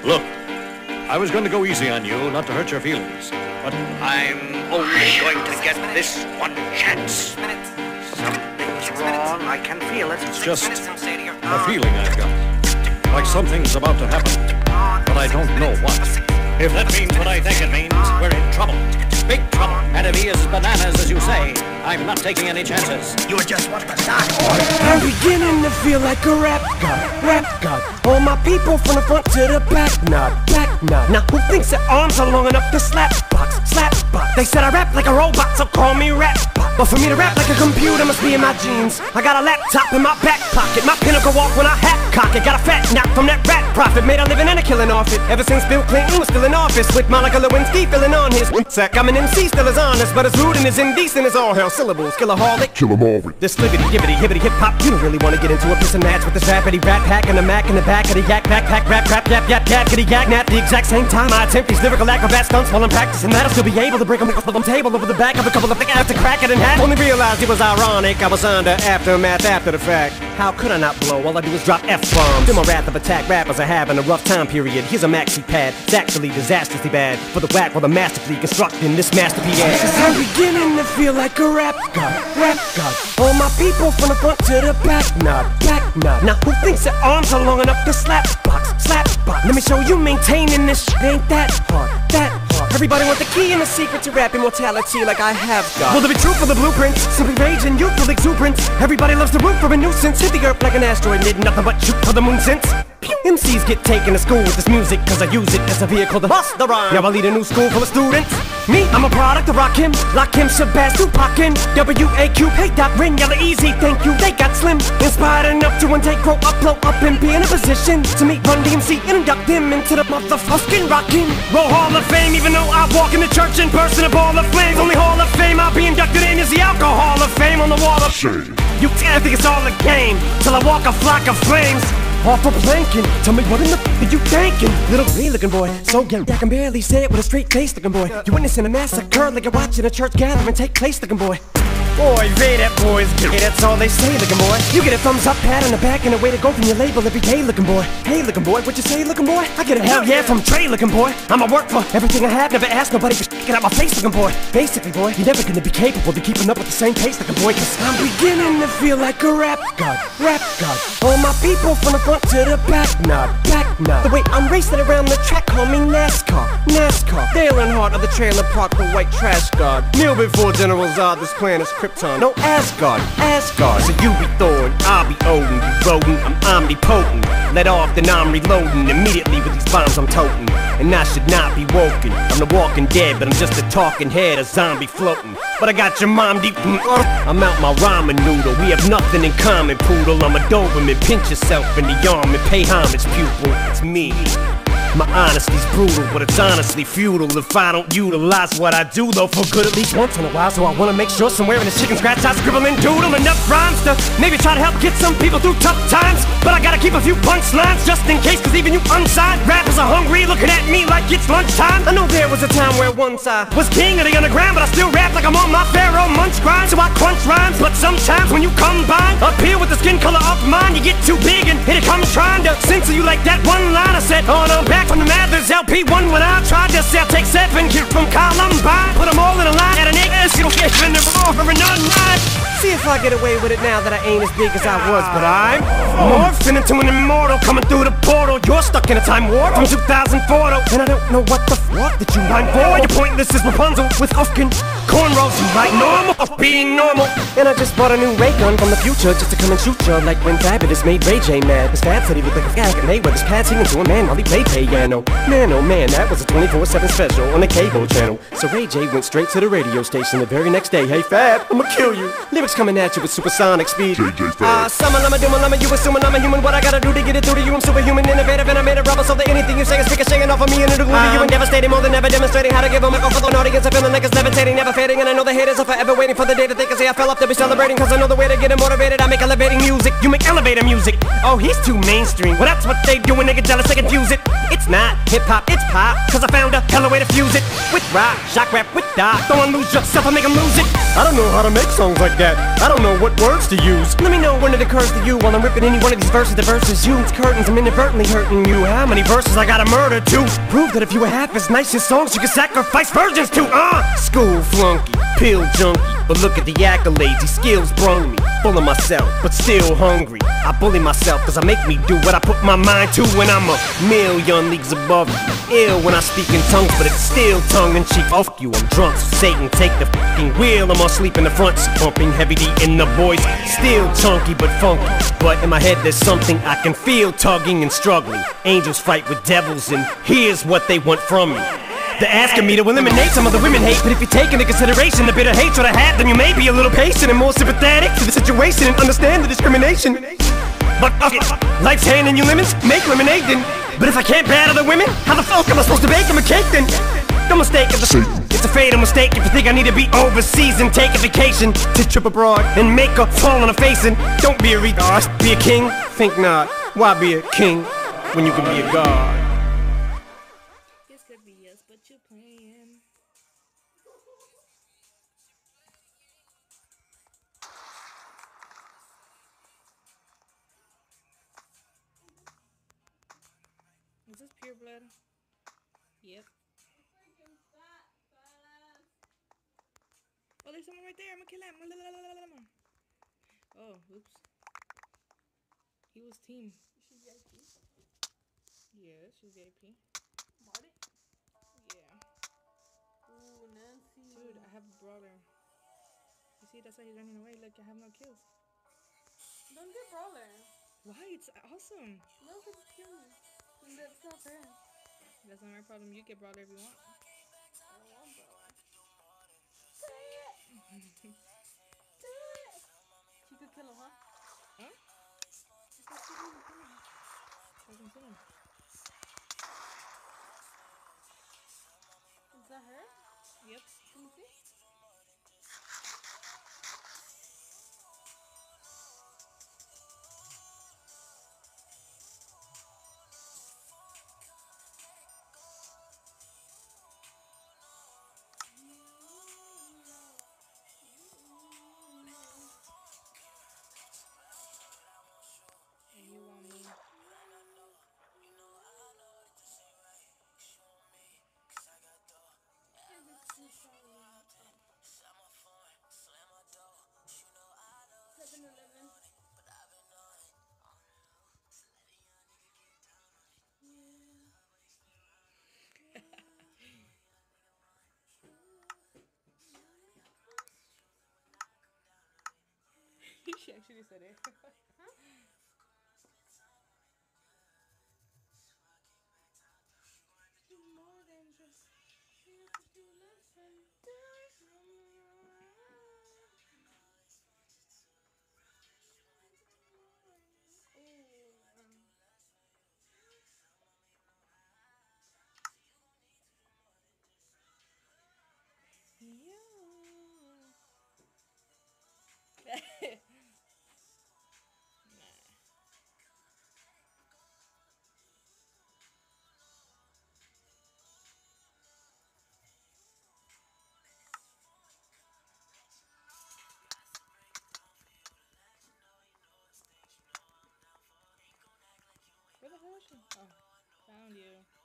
Look, I was going to go easy on you, not to hurt your feelings, but I'm only going to get this one chance. Something's wrong. I can feel it. It's just a feeling I've got. Like something's about to happen, but I don't know what. If that means what I think it means, we're in trouble. Big trouble. And if he is bananas, as you say, I'm not taking any chances. You just want to start. I'm beginning to feel like a rap god. All my people from the front to the back nod. Now who thinks their arms are long enough to slap box? They said I rap like a robot, so call me rap. But for me to rap like a computer must be in my genes. I got a laptop in my back pocket, my pinnacle walk when I hat cock it. Got a fat knock from that rat profit, made a living and a killing off it. Ever since Bill Clinton was still in office, with Monica Lewinsky filling on his sack. I'm an MC, still as honest, but as rude and as indecent as all hell. Syllables, killaholic, kill 'em all. This flippity, gibbity, hibbity, hip hop. You don't really want to get into a piss and match with this rappity rat pack and a Mac in the back of the yak backpack, rap, yap, yackity, yak, nap. The exact same time I attempt these lyrical acrobat stunts while I'm practicing that, I'll still be able to break them off the table over the back of a couple of things after crack it in half. Only realized it was ironic, I was under aftermath after the fact. How could I not blow? All I do is drop F-bombs. Then my wrath of attack rappers are having a rough time period. Here's a maxi pad, it's actually disastrously bad for the whack while the masterfully constructing this masterpiece. I'm beginning to feel like a rap god. All my people from the front to the back nod. Now who thinks their arms are long enough to slap box? Let me show you maintaining this shit ain't that hard. Everybody want the key and the secret to rap immortality like I have got. Will there be truth for the blueprints? Simply rage and youthful exuberance. Everybody loves to root for a nuisance. Hit the earth like an asteroid, did nothing but shoot for the moon since. MCs get taken to school with this music, cause I use it as a vehicle to bust the rhyme. Now I lead a new school full of students. Me, I'm a product of Rakim, Lakim, Shabazz, Tupac, W-A-Q, hey, Doc, Rin, yella, easy, thank you, they got slim. Inspired enough to one take, grow up, blow up, and be in a position to meet Run DMC and induct him into the motherfucking Rockin' Roll Hall of Fame. Even though I walk in the church and burst in a ball of flames, only Hall of Fame I'll be inducted in is the Alcohol of Fame on the wall of shame. You can't think it's all a game till I walk a flock of flames. Off for planking, tell me what in the f*** are you thinking? Little green looking boy, so young I can barely say it with a straight face looking boy. You witnessing a massacre like you're watching a church gathering take place looking boy. Boy, they that boys get it, that's all they say looking boy. You get a thumbs up, pat on the back, and a way to go from your label every day looking boy. Hey looking boy, what you say looking boy? I get a hell yeah from Trey looking boy. I'ma work for everything I have, never ask nobody for get out my face looking boy. Basically boy, you're never gonna be capable of keeping up with the same pace looking boy, cause I'm beginning to feel like a rap god. All my people from the front to the back nod. The way I'm racing around the track, call me NASCAR. Dale Earnhardt of the trailer park, the white trash god. Kneel before General Zod, this planet's Krypton. No Asgard. So you be Thor and I'll be Odin. You rodent, I'm omnipotent. Let off, then I'm reloading immediately with these bombs I'm toting. And I should not be woken. I'm the walking dead, but I'm just a talking head, a zombie floating. But I got your mom deep. I'm out my ramen noodle. We have nothing in common, poodle. I'm a Doberman. Pinch yourself in the arm and pay homage, pupil. It's me. My honesty's brutal, but it's honestly futile if I don't utilize what I do, though, for good at least once in a while. So I wanna make sure somewhere in this chicken scratch I scribble and doodle enough rhymes to maybe try to help get some people through tough times. But I gotta keep a few punchlines just in case, cause even you unsigned rappers are hungry, looking at me like it's lunchtime. I know there was a time where once I was king of the underground, but I still rap like I'm on my Pharaoh munch grind. So I crunch rhymes, but sometimes when you combine up here with the skin color of mine, you get too big and here it comes trying to censor you like that one line I said. Oh no, back from the Mathers LP1 when I tried to sell, take 7 kids from Columbine, put them all in a line at an and they're over and unlined. See if I get away with it now that I ain't as big as I was, but I'm morphing into an immortal coming through the portal. You're stuck in a time warp from 2004 though, and I don't know what the fuck that you rhyme for. You're pointless as Rapunzel with fucking cornrows. You like normal of being normal. And I just bought a new ray gun from the future just to come and shoot you like when Fabulous made Ray J mad. His Fab said he looked like a guy at Mayweather's pad singing to a man while he played piano. Man, oh man, that was a 24/7 special on the cable channel. So Ray J went straight to the radio station the very next day. Hey Fab, I'ma kill you. Lyrics coming at you with supersonic speed. Summer, lama, doom, lama, you assuming I'm a human. What I gotta do to get it through to you? I'm superhuman, innovative, and I made a rubber so that anything you say is ricocheting off of me and it'll glue to you and devastating more than ever, demonstrating how to give a microphone for the audience. I'm feeling like it's levitating, never fading, and I know the haters are forever waiting for the day that they can say I fell off to be celebrating. Cause I know the way to get them motivated. I make elevating music, you make elevator music. Oh, he's too mainstream. Well, that's what they do when they get jealous, they confuse it. It's not hip-hop, it's pop, cause I found a hella way to fuse it. With rock, shock rap, with doc. Don't lose yourself or make them lose it. I don't know how to make songs like that. I don't know what words to use. Let me know when it occurs to you while I'm ripping any one of these verses. The verses you, it's curtains, I'm inadvertently hurting telling you how many verses I gotta murder to prove that if you were half as nice as songs, you could sacrifice virgins to. School flunky, pill junkie, but look at the accolades, these skills brung me. Full of myself, but still hungry. I bully myself cause I make me do what I put my mind to when I'm a million leagues above you. Ill when I speak in tongues, but it's still tongue-in-cheek. Fuck you, I'm drunk, so Satan take the fucking wheel. I'm asleep in the front, so pumping heavy D in the voice. Still chunky but funky, but in my head there's something I can feel tugging and struggling. Angels fight with devils, and here's what they want from me. They're asking me to eliminate some of the women hate, but if you take into consideration the bitter hatred I have, then you may be a little patient and more sympathetic to the situation and understand the discrimination. But fuck it, life's handing you lemons, make lemonade then. But if I can't battle the women, how the fuck am I supposed to bake them a cake then? Don't mistake it's a fatal mistake if you think I need to be overseas and take a vacation to trip abroad and make a fall on a face. And don't be a retard, be a king? Think not. Why be a king when you can be a god? This could be yes, but you're playing. Is this pure blood? Yep. Oh, there's someone right there. I'm gonna kill him. Oh, oops. He was team. She's VIP. Yeah, she's VIP. Bought it? Yeah. Ooh, Nancy. Dude, I have a brawler. You see, that's why he's running away. Look, I have no kills. Don't get brawler. Why? It's awesome. No, because it's killing. And that's not fair. That's not my problem. You get brawler if you want. I don't want brawler. Say it! Do it! She could kill him, huh? Huh? She could kill him. I can see him. Is that her? Yep. Can you see? And you want me. She actually said it. More than just here to listen. Yeah. Where the hell is she? Oh, found you.